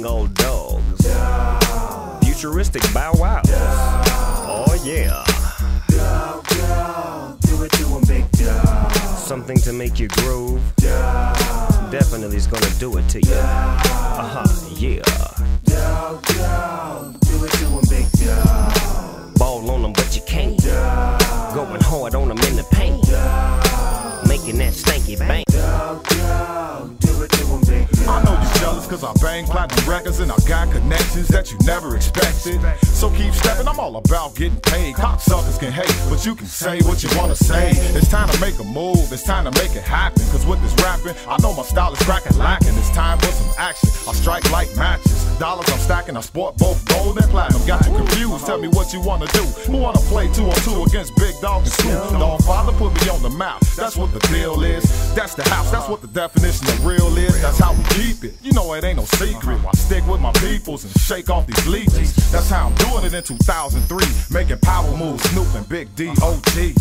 young old dogs. Futuristic bow wows. Oh yeah. Do it to 'em, big dog. Something to make you groove. Definitely is gonna do it to you. Yeah. Do it to 'em, big dog. Ball on them, but you can't. Going hard on them in the paint. Making that stanky bang. Do it to 'em, big dog. I know you're jealous cause I bang platinum records and I got connections that you never expected. So keep stepping, I'm all about getting paid. Cocksuckers can hate, but you can say what you wanna say. It's time to make a move, it's time to make it happen. Cause with this rapping, I know my style is cracking lacking. It's time for some action, I strike like matches. Dollars I'm stacking, I sport both gold and platinum. Got you confused, tell me what you wanna do. Who wanna play 2-on-2 against Big Dog and Snoop? Dog Father put me on the map, that's what the deal is. That's the house, that's what the definition of real is. That's how we keep it, you know it ain't no secret. I stick with my peoples and shake off these leeches. That's how I'm doing it in 2003. Making power moves, Snoop and Big D.O.G.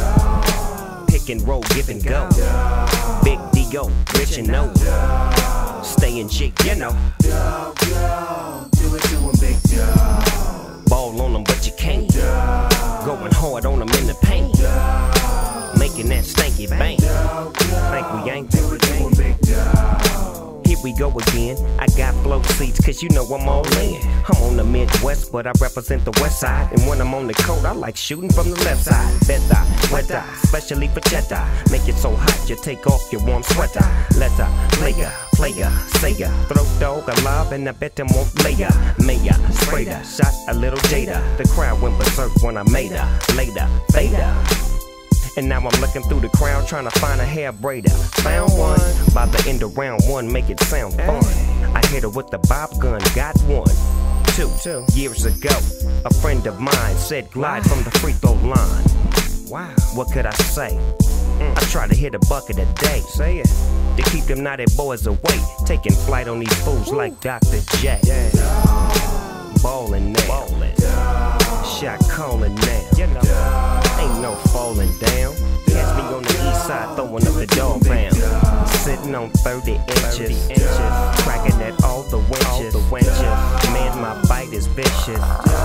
Pick and roll, give and go. Big D.O., rich and know. Stay in chick, you know. Do it to 'em, big dog. Ball on them, but you can't. Going hard on them in the paint. Making that stanky bang. Think we ain't. Do it to 'em, big dog. Here we go again. I got flow seats, cause you know I'm all in. I'm on the Midwest, but I represent the West Side. And when I'm on the court, I like shooting from the left side. Better, wetter, especially for cheddar. Make it so hot, you take off your warm sweater. Letter, player, sayer. Throat dog alive, and I bet them won't lay ya. Mayor, sprayer, shot a little Jada. The crowd went berserk when I made her. Later, fader. And now I'm looking through the crowd trying to find a hair braider. Found one, by the end of round one, make it sound fun. I hit her with the bob gun, got one. Two years ago, a friend of mine said glide from the free throw line. Wow, what could I say? I try to hit a bucket a day. Say it. To keep them naughty boys away. Taking flight on these fools like Dr. J. Ballin' now. Shot calling now. You know. Ain't no falling down. Catch me on the east side throwing up the dog pound. Sitting on 30 inches. Cracking at all the winches. Man, my bite is vicious.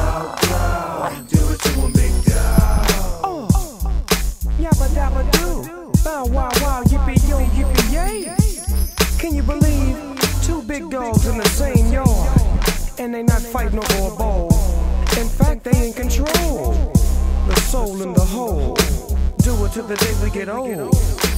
Do it to 'em, big dog. Yabba dabba do. Bow wow wow, yippee yo, yippee yay. Can you believe 2 big dogs in the same yard? And they not fighting over a ball. In fact, they in control. The soul in the hole. Do it till the day we get old.